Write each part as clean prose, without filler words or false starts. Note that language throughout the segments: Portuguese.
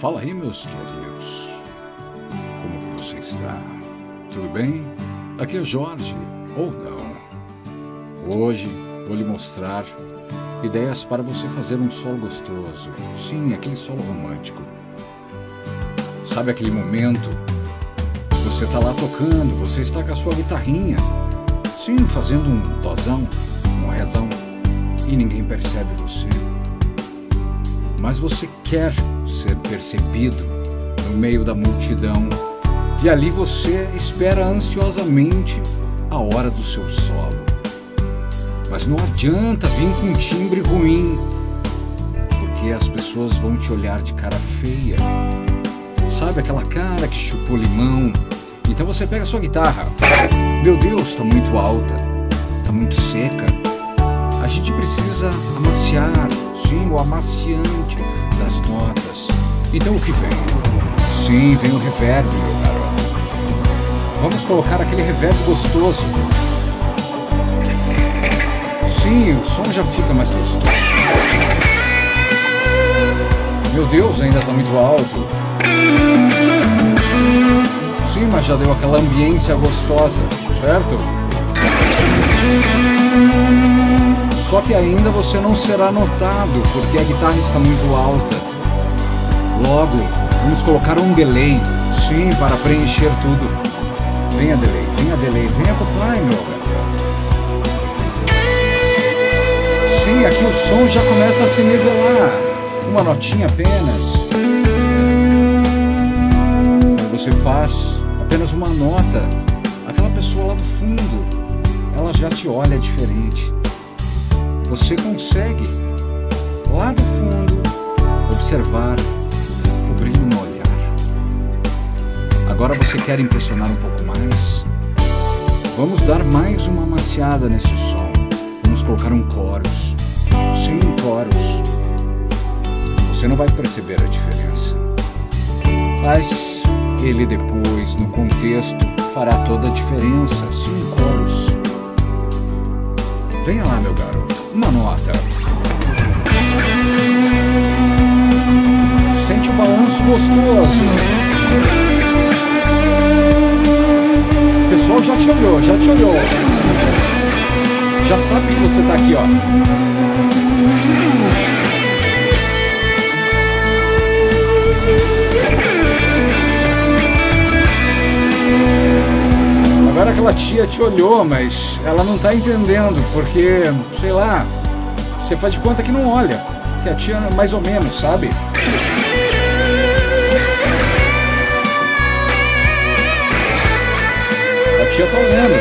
Fala aí, meus queridos. Como que você está? Tudo bem? Aqui é Jorge, ou não. Hoje vou lhe mostrar ideias para você fazer um solo gostoso. Sim, aquele solo romântico. Sabe aquele momento? Você está lá tocando, você está com a sua guitarrinha. Sim, fazendo um dozão, um rezão. E ninguém percebe você. Mas você quer ser percebido no meio da multidão. E ali você espera ansiosamente a hora do seu solo. Mas não adianta vir com um timbre ruim, porque as pessoas vão te olhar de cara feia. Sabe aquela cara que chupou limão? Então você pega a sua guitarra. Meu Deus, está muito alta, está muito seca. A gente precisa amaciar, sim, o amaciante das notas. Então o que vem? Sim, vem o reverb, meu garoto. Vamos colocar aquele reverb gostoso. Sim, o som já fica mais gostoso. Meu Deus, ainda está muito alto. Sim, mas já deu aquela ambiência gostosa, certo? Só que ainda você não será notado, porque a guitarra está muito alta. Logo, vamos colocar um delay, sim, para preencher tudo. Venha delay, venha acoplar, meu garoto. Sim, aqui o som já começa a se nivelar. Uma notinha apenas. Quando você faz apenas uma nota, aquela pessoa lá do fundo, ela já te olha diferente. Você consegue, lá do fundo, observar o brilho no olhar. Agora você quer impressionar um pouco mais? Vamos dar mais uma amaciada nesse som. Vamos colocar um chorus. Sim, chorus. Você não vai perceber a diferença. Mas ele depois, no contexto, fará toda a diferença. Sim, chorus. Venha lá, meu garoto. Uma nota. Sente o balanço gostoso. O pessoal já te olhou, Já sabe que você tá aqui, ó. Agora aquela tia te olhou, mas ela não tá entendendo, porque, sei lá, você faz de conta que não olha, que a tia mais ou menos, sabe? A tia tá olhando.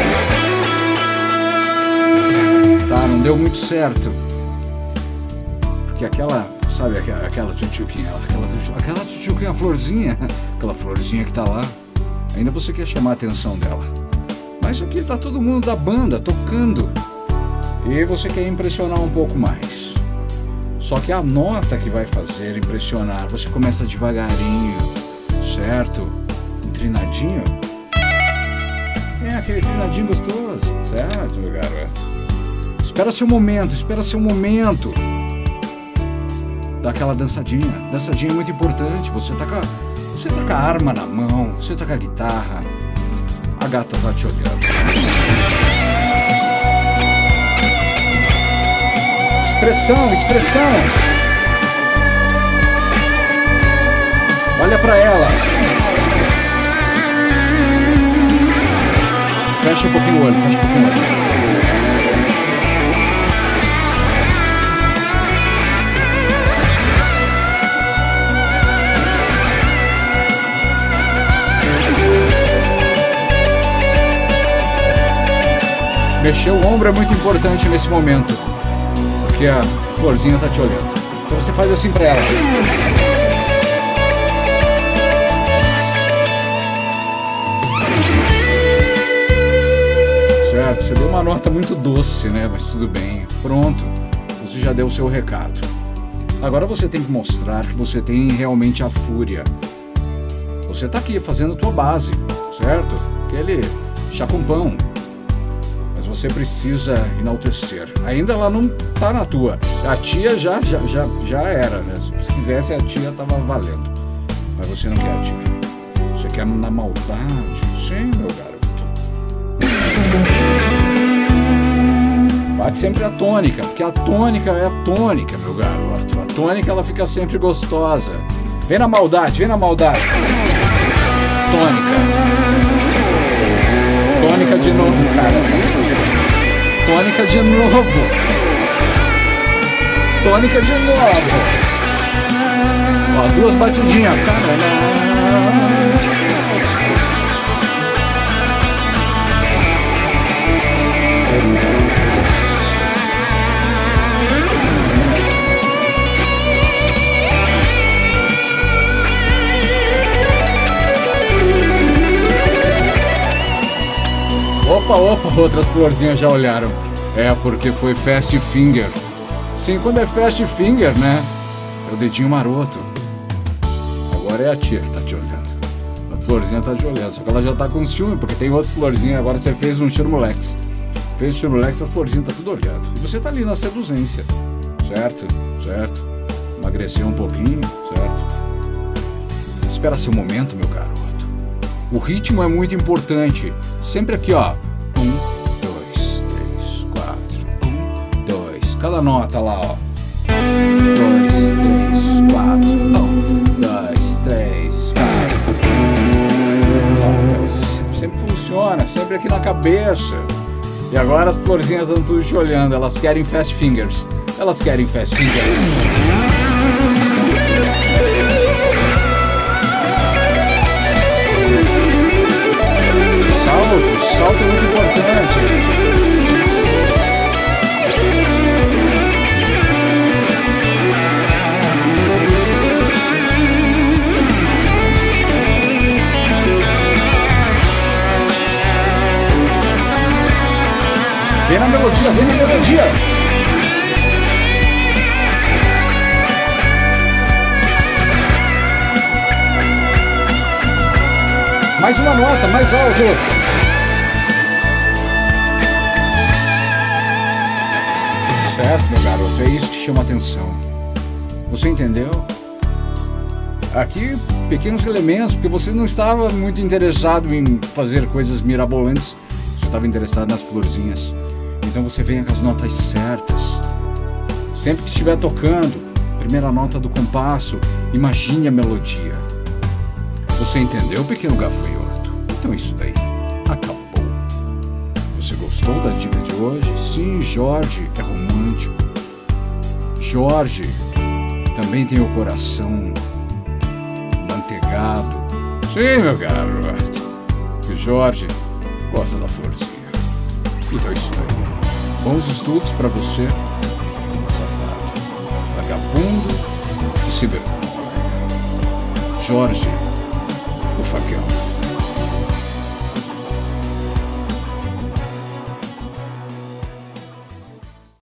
Tá, não deu muito certo. Porque aquela, sabe, aquela tchutchuquinha, aquela tchutchuquinha, florzinha, aquela florzinha que tá lá. Ainda você quer chamar a atenção dela. Mas aqui tá todo mundo da banda tocando. E você quer impressionar um pouco mais. Só que a nota que vai fazer impressionar, você começa devagarinho, certo? Um trinadinho. É aquele trinadinho gostoso, certo, meu garoto? Espera seu momento. Dá aquela dançadinha. Dançadinha é muito importante. Você tá com a arma na mão, você tá com a guitarra, a gata tá te olhando. Expressão. Olha pra ela. Fecha um pouquinho o olho. Mexer o ombro é muito importante nesse momento, porque a florzinha tá te olhando. Então você faz assim pra ela. Certo, você deu uma nota muito doce, né? Mas tudo bem. Pronto, você já deu o seu recado. Agora você tem que mostrar que você tem realmente a fúria. Você tá aqui fazendo a tua base, certo? Aquele chacompão. Mas você precisa enaltecer. Ainda ela não tá na tua. A tia já era, né? Se quisesse, a tia tava valendo. Mas você não quer a tia. Você quer na maldade. Sim, meu garoto. Bate sempre a tônica, porque a tônica é a tônica, meu garoto. A tônica, ela fica sempre gostosa. Vem na maldade, vem na maldade. Tônica. Tônica de novo, cara. Tônica de novo. Tônica de novo. Ó, 2 batidinhas. Opa, outras florzinhas já olharam. É, porque foi fast finger. Sim, quando é fast finger, né? É o dedinho maroto. Agora é a tia que tá te olhando. A florzinha tá te olhando, só que ela já tá com ciúme, porque tem outras florzinhas. Agora você fez um xirmolex. Fez o xirmolex, a florzinha tá tudo olhando. E você tá ali na seduzência. Certo? Certo. Emagreceu um pouquinho, certo? Espera seu momento, meu garoto. O ritmo é muito importante. Sempre aqui, ó. 1, 2, 3, 4. 1, 2. Cada nota lá, ó. 2, 3, 4. 1, 2, 3, 4. Sempre funciona, sempre aqui na cabeça. E agora as florzinhas estão tudo te olhando. Elas querem fast fingers. Elas querem fast fingers. Salto é muito importante. Vem na melodia, vem na melodia. Mais uma nota, mais alto. Certo, meu garoto, é isso que chama atenção. Você entendeu? Aqui, pequenos elementos, porque você não estava muito interessado em fazer coisas mirabolantes, você estava interessado nas florzinhas. Então você venha com as notas certas. Sempre que estiver tocando, primeira nota do compasso, imagine a melodia. Você entendeu, pequeno gafanhoto? Então isso daí acabou. Você gostou da dica de hoje? Sim, Jorge é romântico. Jorge também tem o coração manteigado. Sim, meu garoto. E Jorge gosta da florzinha. Então é isso aí. Bons estudos pra você, safado, vagabundo e sem vergonha. Jorge, o facão.